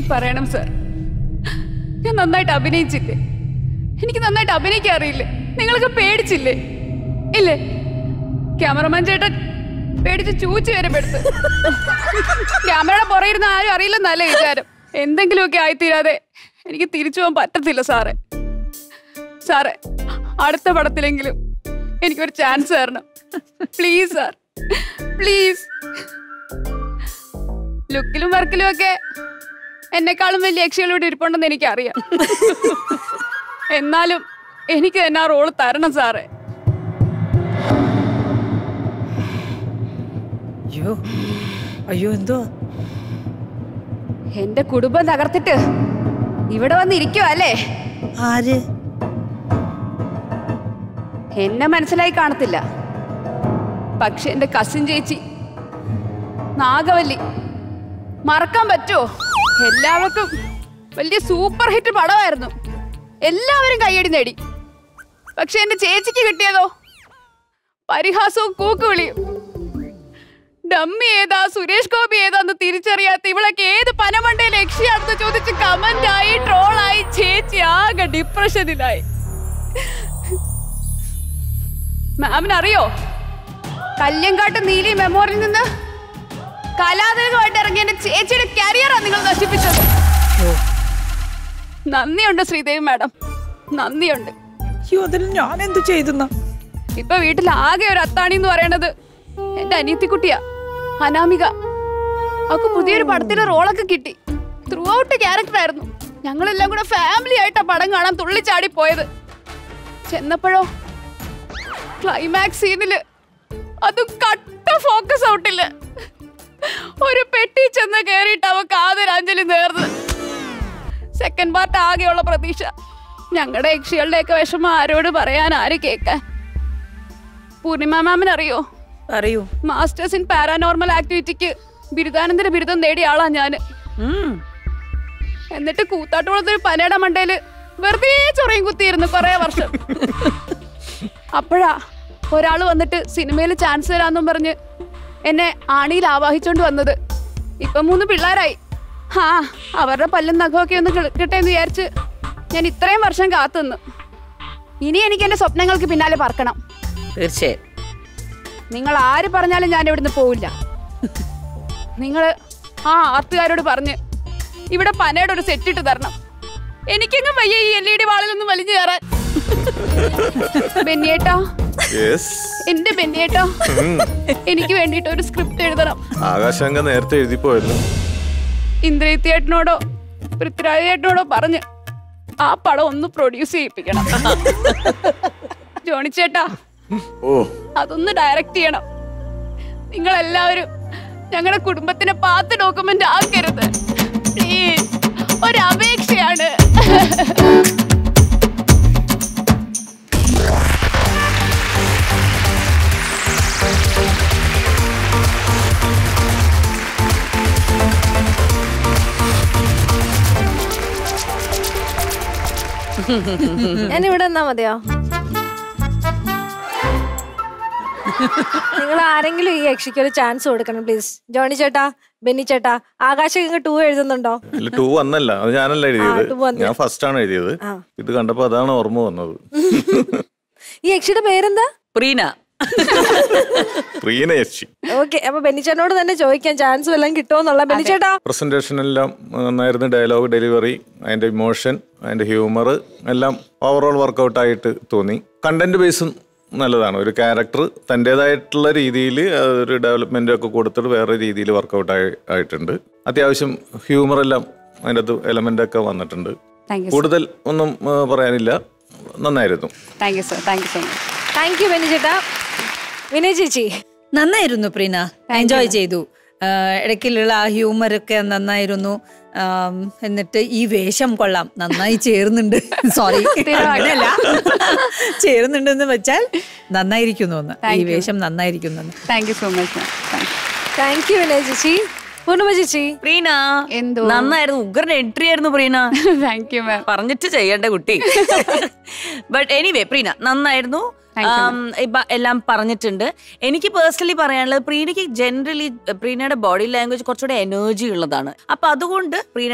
പറയണം സർ, ഞാൻ നന്നായിട്ട് അഭിനയിച്ചില്ലേ? എനിക്ക് നന്നായിട്ട് അഭിനയിക്കാൻ അറിയില്ലേ? നിങ്ങളൊക്കെ പേടിച്ചില്ലേ? ഇല്ലേ? ക്യാമറമാൻ ചേട്ടൻ പേടിച്ച് ചൂച്ചു വരെ പെടുത്ത്. ക്യാമറയുടെ പുറയിരുന്ന ആരും അറിയില്ലെന്നല്ല വിചാരം. എന്തെങ്കിലുമൊക്കെ ആയിത്തീരാതെ എനിക്ക് തിരിച്ചു പോകാൻ പറ്റത്തില്ല സാറേ. സാറേ, അടുത്ത പടത്തിലെങ്കിലും എനിക്കൊരു ചാൻസ് തരണം പ്ലീസ് സാർ, പ്ലീസ്. ലുക്കിലും വർക്കിലും ഒക്കെ എന്നെക്കാളും വലിയ യക്ഷികളോട് ഇരിപ്പുണ്ടെന്ന് എനിക്കറിയാം. എന്നാലും എനിക്ക് തന്നെ ആ റോള് തരണം സാറേ. അയ്യോ, എന്തോ എന്റെ കുടുംബം തകർത്തിട്ട് ഇവിടെ വന്നിരിക്കുവാ അല്ലേ? ആര്? എന്നെ മനസ്സിലായി കാണത്തില്ല, പക്ഷെ എന്റെ കസിൻ ചേച്ചി നാഗവല്ലി മറക്കാൻ പറ്റുമോ? എല്ലാവർക്കും വലിയ സൂപ്പർ ഹിറ്റ് പടമായിരുന്നു, എല്ലാവരും കയ്യടി നേടി. പക്ഷെ എന്റെ ചേച്ചിക്ക് കിട്ടിയതോ പരിഹാസവും കൂക്കുവിളിയും. ഡമ്മി ഏതാ, സുരേഷ് ഗോപി ഏതാന്ന് തിരിച്ചറിയാത്ത ഇവളൊക്കെ ഏത് പനമണ്ടയിൽ യക്ഷിയാണെന്ന് ചോദിച്ച് കമന്റായി, ട്രോളായി. ചേച്ചി ആകെ ഡിപ്രഷനിലായി. മാമിനറിയോ, കല്യങ്കാട്ട് നീലി മെമ്മോറിയൽ നിന്ന് കലാതിലകമായിട്ട് ഇറങ്ങിയ എന്റെ ചേച്ചിയുടെ കരിയറാണ് നിങ്ങൾ നശിപ്പിച്ചത്. നന്ദിയുണ്ട് ശ്രീദേവി മാഡം, നന്ദിയുണ്ട്. ഞാൻ എന്ത് ചെയ്തെന്ന? ഇപ്പൊ വീട്ടിൽ ആകെ ഒരു അത്താണി എന്ന് പറയണത് എന്റെ അനിയത്തിക്കുട്ടിയാ, അനാമിക. അവക്ക് പുതിയൊരു പടത്തിലെ റോളൊക്കെ കിട്ടി. ത്രൂ ഔട്ട് ക്യാരക്ടർ ആയിരുന്നു. ഞങ്ങളെല്ലാം കൂടെ ഫാമിലി ആയിട്ടാ പടം കാണാൻ തുള്ളിച്ചാടി പോയത്. ചെന്നപ്പോഴോ ക്ലൈമാക്സ് സീനില് അതും കട്ട ഫോക്കസ് ഔട്ടില്ല, ഒരു പെട്ടി ചെന്ന് കേറിയിട്ട് അവക്ക് ആദരാഞ്ജലി നേർന്ന്. സെക്കൻഡ് പാർട്ട് ആകെയുള്ള പ്രതീക്ഷ. ഞങ്ങളുടെ യക്ഷികളുടെ ഒക്കെ വിഷമം ആരോട് പറയാൻ, ആര് കേൾക്കാൻ? പൂർണിമ മാമിനറിയോ? അറിയൂ. മാസ്റ്റേഴ്സ് ഇൻ പാരാനോർമൽ ആക്ടിവിറ്റിക്ക് ബിരുദാനന്തര ബിരുദം നേടിയ ആളാ ഞാന്. എന്നിട്ട് കൂത്താട്ടുകുളത്തൊരു പനയുടെ മണ്ടയില് വെറുതെ ചൊറയും കുത്തിയിരുന്നു കുറെ വർഷം. അപ്പോഴാ ഒരാള് വന്നിട്ട് സിനിമയിൽ ചാൻസ് തരാന്നും പറഞ്ഞ് എന്നെ ആണിയിൽ ആവാഹിച്ചോണ്ട് വന്നത്. ഇപ്പൊ 3 പിള്ളേരായി. അവരുടെ പല്ലും നഖമൊക്കെ ഒന്ന് കിട്ടട്ടെ എന്ന് വിചാരിച്ച് ഞാൻ ഇത്രയും വർഷം കാത്തുനിന്നു. ഇനി എനിക്ക് എന്റെ സ്വപ്നങ്ങൾക്ക് പിന്നാലെ പറക്കണം. തീർച്ചയായും. നിങ്ങൾ ആര് പറഞ്ഞാലും ഞാൻ ഇവിടുന്ന് പോവില്ല. നിങ്ങൾ ആ ആർട്ടുകാരോട് പറഞ്ഞ് ഇവിടെ പനയുടെ ഒരു സെറ്റ് ഇട്ട് തരണം. എനിക്കെങ്ങും വയ്യ ഈ LED വാളിലൊന്നും വലിഞ്ഞു കയറാൻ. ബെന്നിയേട്ടാ, എന്റെ ബെന്നിയേട്ടാ, എനിക്ക് വേണ്ടിട്ട് ഒരു സ്ക്രിപ്റ്റ് എഴുതണം. ആകാശങ്ക നേരത്തെ എഴുതിപ്പോയിരുന്നു. ഇന്ദ്രജിത്ത് ചേട്ടനോടോ പൃഥ്വിരാജ് ചേട്ടനോടോ പറഞ്ഞ് ആ പടം ഒന്ന് പ്രൊഡ്യൂസ് ചെയ്യിപ്പിക്കണം. ജോണി ചേട്ടാ, അതൊന്ന് ഡയറക്റ്റ് ചെയ്യണം. നിങ്ങളെല്ലാവരും ഞങ്ങളുടെ കുടുംബത്തിനെ പാത്ത് ഡോക്യുമെന്റ് ആക്കരുത് പ്ലീസ്, ഒരു അപേക്ഷയാണ്. ഞാനിവിടെ എന്നാ മതിയോ? നിങ്ങൾ ആരെങ്കിലും ഈ യക്ഷിക്ക് ഒരു ചാൻസ് കൊടുക്കണം പ്ലീസ്. ജോണി ചേട്ടാ, ബെന്നി ചേട്ടാ, ആകാശം 2 എഴുതുന്നുണ്ടോ? 2 വന്നല്ല, അത് ഞാനല്ല എഴുതിയത്, ഞാൻ ഫസ്റ്റ് ആണ് എഴുതിയത്. ഇത് കണ്ടപ്പോ അതാണ് ഓർമ്മ വന്നത്. ഈ യക്ഷിയുടെ പേരെന്താ? പ്രീന. പ്രീന യക്ഷി. ഓക്കെ, അപ്പൊ ബെന്നിച്ചേട്ടനോട് തന്നെ ചോദിക്കാൻ ചാൻസ് വല്ലതും കിട്ടുമോന്നുള്ള. ബെന്നിച്ചേട്ടാ, പ്രസന്റേഷൻ എല്ലാം നന്നായിരുന്നു. ഡയലോഗ് ഡെലിവറി, അതിന്റെ ഇമോഷൻ, അതിന്റെ ഹ്യൂമർ എല്ലാം ഓവറോൾ വർക്കൗട്ട് ആയിട്ട് തോന്നി. കണ്ടന്റ് ബേസും നല്ലതാണ്. ഒരു ക്യാരക്ടർ തൻ്റെതായിട്ടുള്ള രീതിയിൽ ഒരു ഡെവലപ്മെന്റ് ഒക്കെ കൊടുത്തിട്ട് വേറെ രീതിയിൽ വർക്കൗട്ട് ആയിട്ടുണ്ട്. അത്യാവശ്യം ഹ്യൂമർ എല്ലാം അതിൻ്റെ അകത്ത് എലമെന്റ് ഒക്കെ വന്നിട്ടുണ്ട്. കൂടുതൽ ഒന്നും പറയാനില്ല, നന്നായിരുന്നു. Thank you sir, thank you so much. Thank you Benny ചേട്ടാ. വിനയ ചേച്ചി, നന്നായിരുന്നു പ്രീന, എൻജോയ് ചെയ്തു. ഇടയ്ക്കുള്ള ആ ഹ്യൂമറൊക്കെ നന്നായിരുന്നു. എന്നിട്ട് ഈ വേഷം കൊള്ളാം, നന്നായി ചേർന്നുണ്ട്. സോറി, അങ്ങനെയല്ല, ചേർന്നുണ്ടെന്ന് വെച്ചാൽ നന്നായിരിക്കുന്നു. ഈ വേഷം നന്നായിരിക്കുന്നു. Thank you so much. Thank you Vinaya ചേച്ചി. പൂർണിമ ചേച്ചി, പ്രീന നന്നായിരുന്നു, ഉഗ്രൻ എൻട്രി ആയിരുന്നു പ്രീന. Thank you ma'am. പറഞ്ഞിട്ട് ചെയ്യേണ്ട കുട്ടി. ബട്ട് എനിവേ പ്രീന നന്നായിരുന്നു, എല്ലാം പറഞ്ഞിട്ടുണ്ട്. എനിക്ക് പേഴ്സണലി പറയാനുള്ളത്, പ്രീനയ്ക്ക് ജനറലി പ്രീനയുടെ ബോഡി ലാംഗ്വേജ് കുറച്ചുകൂടെ എനർജി ഉള്ളതാണ്. അപ്പൊ അതുകൊണ്ട് പ്രീനയുടെ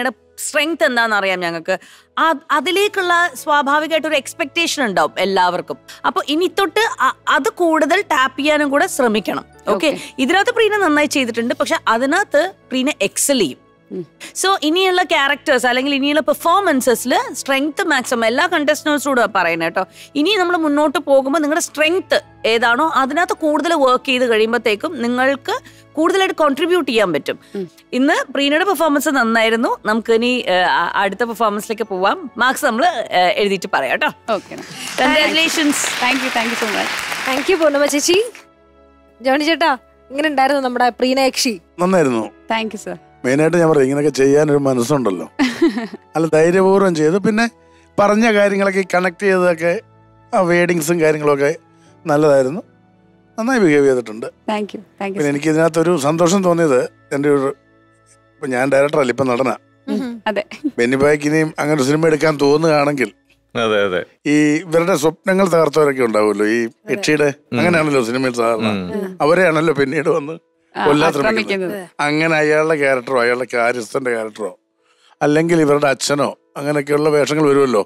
സ്ട്രെങ്ത് എന്താണെന്ന് അറിയാം ഞങ്ങൾക്ക്. അതിലേക്കുള്ള സ്വാഭാവികമായിട്ട് ഒരു എക്സ്പെക്ടേഷൻ ഉണ്ടാവും എല്ലാവർക്കും. അപ്പൊ ഇനി തൊട്ട് അത് കൂടുതൽ ടാപ്പ് ചെയ്യാനും കൂടെ ശ്രമിക്കണം. ഓക്കെ, ഇതിനകത്ത് പ്രീന നന്നായി ചെയ്തിട്ടുണ്ട്, പക്ഷെ അതിനകത്ത് പ്രീന എക്സൽ ചെയ്യും. സോ ഇനിയുള്ള ക്യാരക്ടേഴ്സ് അല്ലെങ്കിൽ ഇനിയുള്ള പെർഫോമൻസസിൽ സ്ട്രെങ്ത് മാക്സിമം എല്ലാ കണ്ടസ്റ്റൻസിനോടും പറയുന്നത് കേട്ടോ. ഇനി നമ്മൾ മുന്നോട്ട് പോകുമ്പോൾ നിങ്ങളുടെ സ്ട്രെങ്ത് ഏതാണോ അതിനകത്ത് കൂടുതൽ വർക്ക് ചെയ്ത് കഴിയുമ്പോഴത്തേക്കും നിങ്ങൾക്ക് കൂടുതലായിട്ട് കോൺട്രിബ്യൂട്ട് ചെയ്യാൻ പറ്റും. ഇന്ന് പ്രീനയുടെ പെർഫോമൻസ് നന്നായിരുന്നു. നമുക്ക് ഇനി അടുത്ത പെർഫോമൻസിലേക്ക് പോവാം. മാർക്സ് നമ്മൾ എഴുതിയിട്ട് പറയാം കേട്ടോ. Congratulations. Thank you so much. Thank you Poornima ചേച്ചി. ജോണി ചേട്ടാ, ഇങ്ങനെ ഉണ്ടായിരുന്നു നമ്മുടെ പ്രീന യക്ഷി? നന്നായിരുന്നു. Thank you sir. മെയിനായിട്ട് ഞാൻ പറയും, ഇങ്ങനെയൊക്കെ ചെയ്യാനൊരു മനസ്സുണ്ടല്ലോ, അല്ല ധൈര്യപൂർവ്വം ചെയ്തു. പിന്നെ പറഞ്ഞ കാര്യങ്ങളൊക്കെ കണക്ട് ചെയ്തതൊക്കെ ആ വേഡിങ്സും കാര്യങ്ങളൊക്കെ നല്ലതായിരുന്നു. നന്നായി ബിഹേവ് ചെയ്തിട്ടുണ്ട്. പിന്നെ എനിക്ക് ഇതിനകത്തൊരു സന്തോഷം തോന്നിയത്, എൻ്റെ ഒരു ഇപ്പം ഞാൻ ഡയറക്ടറല്ല, ഇപ്പം നടനാ. ബെന്നിബായ്ക്ക് ഇനിയും അങ്ങനെ ഒരു സിനിമ എടുക്കാൻ തോന്നുകയാണെങ്കിൽ ഈ ഇവരുടെ സ്വപ്നങ്ങൾ തകർത്തവരൊക്കെ ഉണ്ടാവുമല്ലോ, ഈ യക്ഷിയുടെ, അങ്ങനെയാണല്ലോ സിനിമയിൽ സാധാരണ, അവരെയാണല്ലോ പിന്നീട് വന്ന് കൊല്ലാൻ ശ്രമിക്കുന്നത്. അങ്ങനെ അയാളുടെ ക്യാരക്ടറോ അയാളുടെ കാര്യസ്ഥന്റെ ക്യാരക്ടറോ അല്ലെങ്കിൽ ഇവരുടെ അച്ഛനോ അങ്ങനെയൊക്കെയുള്ള വേഷങ്ങൾ വരുമല്ലോ,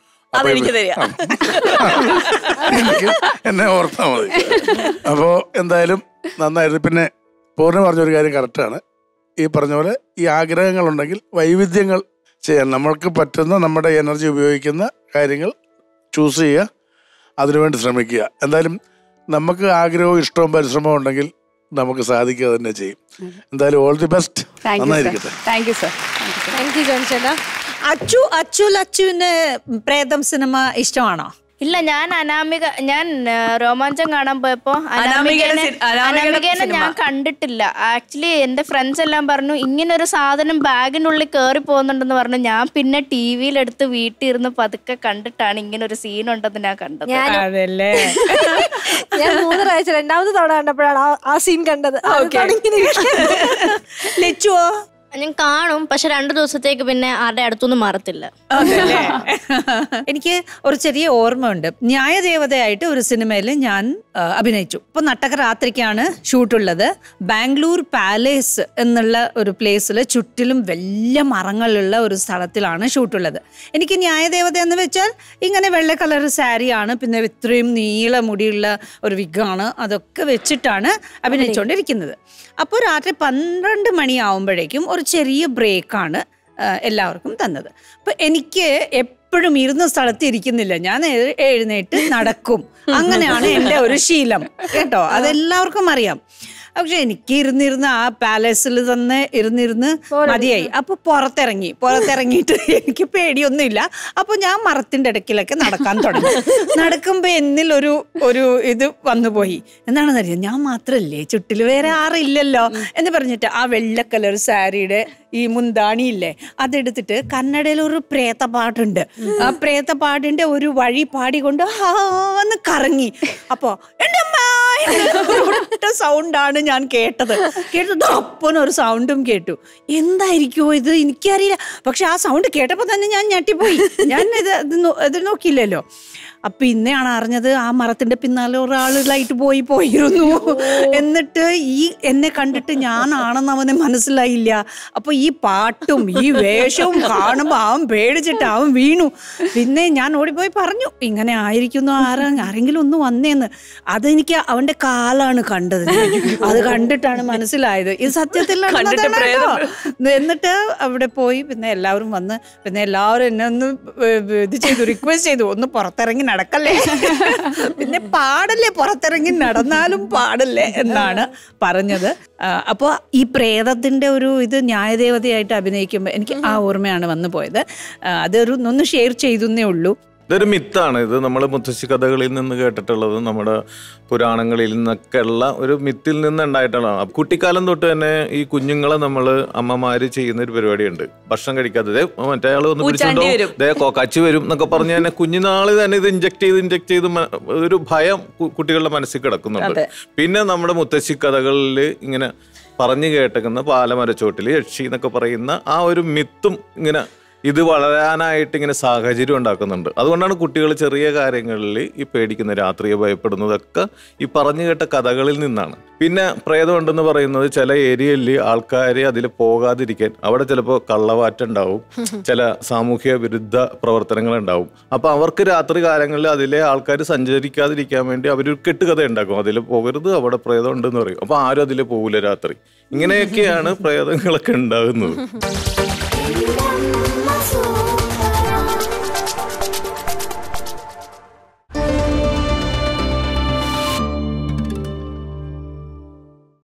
എന്നെ ഓർത്താ മതി. അപ്പോ എന്തായാലും നന്നായിരുന്നു. പിന്നെ പൂർണ്ണ പറഞ്ഞൊരു കാര്യം കറക്റ്റാണ്. ഈ പറഞ്ഞ പോലെ ഈ ആഗ്രഹങ്ങളുണ്ടെങ്കിൽ വൈവിധ്യങ്ങൾ ചെയ്യാൻ നമ്മൾക്ക് പറ്റുന്ന നമ്മുടെ എനർജി ഉപയോഗിക്കുന്ന കാര്യങ്ങൾ ചൂസ് ചെയ്യുക, അതിനുവേണ്ടി ശ്രമിക്കുക. എന്തായാലും നമുക്ക് ആഗ്രഹവും ഇഷ്ടവും പരിശ്രമവും ഉണ്ടെങ്കിൽ നമുക്ക് സാധിക്കുക തന്നെ ചെയ്യും. എന്തായാലും ഓൾ ദി ബെസ്റ്റ്. നന്നായിരിക്കട്ടെ. Thank you sir. Thank you John ചേട്ടാ. അച്ചുവിന് പ്രേതം സിനിമ ഇഷ്ടമാണോ? ഇല്ല, ഞാൻ രോമാഞ്ചം കാണാൻ പോയപ്പോ അനാമികേനെ ഞാൻ കണ്ടിട്ടില്ല. ആക്ച്വലി എന്റെ ഫ്രണ്ട്സ് എല്ലാം പറഞ്ഞു ഇങ്ങനൊരു സാധനം ബാഗിനുള്ളിൽ കയറി പോകുന്നുണ്ടെന്ന് പറഞ്ഞു. ഞാൻ പിന്നെ ടിവിയിലെടുത്ത് വീട്ടിൽ ഇരുന്ന് പതുക്കെ കണ്ടിട്ടാണ് ഇങ്ങനെ ഒരു സീൻ ഉണ്ടെന്ന് ഞാൻ കണ്ടത്. ഞാൻ 3 പ്രാവശ്യം 2ാമത്തെ തവണ കണ്ടപ്പോഴാണ് ആ സീൻ കണ്ടത്. ലച്ചുവോ? ഞാൻ കാണും, പക്ഷെ 2 ദിവസത്തേക്ക് പിന്നെ ആരുടെ അടുത്തൊന്നും മാറത്തില്ല. എനിക്ക് ഒരു ചെറിയ ഓർമ്മയുണ്ട്. ന്യായദേവതയായിട്ട് ഒരു സിനിമയിൽ ഞാൻ അഭിനയിച്ചു. ഇപ്പൊ നട്ടക രാത്രിക്കാണ് ഷൂട്ടുള്ളത്. ബാംഗ്ലൂർ പാലേസ് എന്നുള്ള ഒരു പ്ലേസിൽ ചുറ്റിലും വലിയ മരങ്ങളുള്ള ഒരു സ്ഥലത്തിലാണ് ഷൂട്ടുള്ളത്. എനിക്ക് ന്യായദേവത എന്ന് വെച്ചാൽ ഇങ്ങനെ വെള്ള കളർ സാരിയാണ്, പിന്നെ ഇത്രയും നീള മുടിയുള്ള ഒരു വിഗാണ്, അതൊക്കെ വെച്ചിട്ടാണ് അഭിനയിച്ചുകൊണ്ടിരിക്കുന്നത്. അപ്പോൾ രാത്രി 12 മണിയാവുമ്പോഴേക്കും ഒരു ചെറിയ ബ്രേക്കാണ് എല്ലാവർക്കും തന്നത്. അപ്പം എനിക്ക് എപ്പോഴും ഇരുന്ന സ്ഥലത്ത് ഇരിക്കുന്നില്ല, ഞാൻ എഴുന്നേറ്റ് നടക്കും. അങ്ങനെയാണ് എൻ്റെ ഒരു ശീലം കേട്ടോ, അതെല്ലാവർക്കും അറിയാം. പക്ഷെ എനിക്ക് ഇരുന്നിരുന്ന് ആ പാലസിൽ തന്നെ ഇരുന്നിരുന്ന് മതിയായി. അപ്പൊ പുറത്തിറങ്ങിയിട്ട് എനിക്ക് പേടിയൊന്നുമില്ല. അപ്പൊ ഞാൻ മരത്തിന്റെ ഇടയ്ക്കിലൊക്കെ നടക്കാൻ തുടങ്ങി. നടക്കുമ്പോ എന്നിൽ ഒരു ഇത് വന്നുപോയി. എന്താണെന്നറിയാം, ഞാൻ മാത്രല്ലേ ചുട്ടിൽ വേറെ ആറില്ലല്ലോ എന്ന് പറഞ്ഞിട്ട് ആ വെള്ള കളർ സാരിയുടെ ഈ മുന്താണിയില്ലേ അതെടുത്തിട്ട് കന്നഡയിൽ ഒരു പ്രേതപ്പാട്ടുണ്ട്. ആ പ്രേതപ്പാടിന്റെ ഒരു വഴി പാടിക്കൊണ്ട് ഹാന്ന് കറങ്ങി. അപ്പൊ എൻ്റെ ഒറ്റ സൗണ്ടാണ് ഞാൻ കേട്ടത്. അപ്പനൊരു സൗണ്ടും കേട്ടു. എന്തായിരിക്കുമോ ഇത് എനിക്കറിയില്ല. പക്ഷെ ആ സൗണ്ട് കേട്ടപ്പോ തന്നെ ഞാൻ ഞെട്ടിപ്പോയി. ഞാൻ ഇത് നോക്കിയില്ലല്ലോ. അപ്പൊ ഇന്നെയാണ് അറിഞ്ഞത് ആ മരത്തിന്റെ പിന്നാലെ ഒരാളായിട്ട് പോയിരുന്നു. എന്നിട്ട് ഈ എന്നെ കണ്ടിട്ട് ഞാനാണെന്ന് അവനെ മനസ്സിലായില്ല. അപ്പൊ ഈ പാട്ടും ഈ വേഷവും കാണുമ്പോ അവൻ പേടിച്ചിട്ട് അവൻ വീണു. പിന്നെ ഞാൻ ഓടിപ്പോയി പറഞ്ഞു, ഇങ്ങനെ ആയിരിക്കുന്നു, ആരെങ്കിലും ഒന്ന് വന്നേന്ന്. അതെനിക്ക് അവന്റെ കാലാണ് കണ്ടത്. അത് കണ്ടിട്ടാണ് മനസ്സിലായത് ഇത് സത്യത്തിൽ നടന്നതാണോ. എന്നിട്ട് അവിടെ പോയി പിന്നെ എല്ലാവരും വന്ന് പിന്നെ എല്ലാവരും എന്നെ ഒന്ന് ഇത് ചെയ്തു, റിക്വസ്റ്റ് ചെയ്തു, ഒന്ന് പുറത്തിറങ്ങി നടക്കല്ലേ, പിന്നെ പാടല്ലേ, പുറത്തിറങ്ങി നടന്നാലും പാടല്ലേ എന്നാണ് പറഞ്ഞത്. അപ്പോൾ ഈ പ്രേതത്തിന്റെ ഒരു ഇത് ന്യായദേവതയായിട്ട് അഭിനയിക്കുമ്പോൾ എനിക്ക് ആ ഓർമ്മയാണ് വന്നു പോയത്. അതൊരു ഒന്ന് ഷെയർ ചെയ്തേ ഉള്ളൂ. ഇതൊരു മിത്താണ്. ഇത് നമ്മൾ മുത്തശ്ശി കഥകളിൽ നിന്ന് കേട്ടിട്ടുള്ളത്, നമ്മുടെ പുരാണങ്ങളിൽ നിന്നൊക്കെ ഉള്ള ഒരു മിത്തിൽ നിന്ന് ഉണ്ടായിട്ടുള്ളതാണ്. കുട്ടിക്കാലം തൊട്ട് തന്നെ ഈ കുഞ്ഞുങ്ങളെ നമ്മൾ അമ്മമാര് ചെയ്യുന്ന ഒരു പരിപാടിയുണ്ട്. ഭക്ഷണം കഴിക്കാതെ മറ്റേ ആള് ഒന്ന് പിടിച്ചിട്ടുണ്ടോ കച്ചു വരും എന്നൊക്കെ പറഞ്ഞ് തന്നെ കുഞ്ഞുനാള് തന്നെ ഇത് ഇഞ്ചക്ട് ചെയ്ത് ഒരു ഭയം കുട്ടികളുടെ മനസ്സിൽ കിടക്കുന്നുണ്ട്. പിന്നെ നമ്മുടെ മുത്തശ്ശി കഥകളിൽ ഇങ്ങനെ പറഞ്ഞു കേട്ടേക്കുന്ന പാലമരച്ചോട്ടില് യക്ഷി എന്നൊക്കെ പറയുന്ന ആ ഒരു മിത്തും ഇങ്ങനെ ഇത് വളരാനായിട്ട് ഇങ്ങനെ സാഹചര്യം ഉണ്ടാക്കുന്നുണ്ട്. അതുകൊണ്ടാണ് കുട്ടികൾ ചെറിയ കാര്യങ്ങളിൽ ഈ പേടിക്കുന്ന, രാത്രിയെ ഭയപ്പെടുന്നതൊക്കെ ഈ പറഞ്ഞു കേട്ട കഥകളിൽ നിന്നാണ്. പിന്നെ പ്രേതമുണ്ടെന്ന് പറയുന്നത് ചില ഏരിയയിൽ ആൾക്കാരെ അതിൽ പോകാതിരിക്കാൻ, അവിടെ ചിലപ്പോൾ കള്ളവാറ്റുണ്ടാവും, ചില സാമൂഹ്യ വിരുദ്ധ പ്രവർത്തനങ്ങൾ ഉണ്ടാവും. അപ്പൊ അവർക്ക് രാത്രി കാലങ്ങളിൽ അതിലെ ആൾക്കാർ സഞ്ചരിക്കാതിരിക്കാൻ വേണ്ടി അവരൊരു കെട്ടുകഥ ഉണ്ടാക്കും. അതിൽ പോകരുത്, അവിടെ പ്രേതം ഉണ്ടെന്ന് പറയും. അപ്പൊ ആരും അതിൽ പോകില്ല രാത്രി. ഇങ്ങനെയൊക്കെയാണ് പ്രേതങ്ങളൊക്കെ ഉണ്ടാകുന്നത്.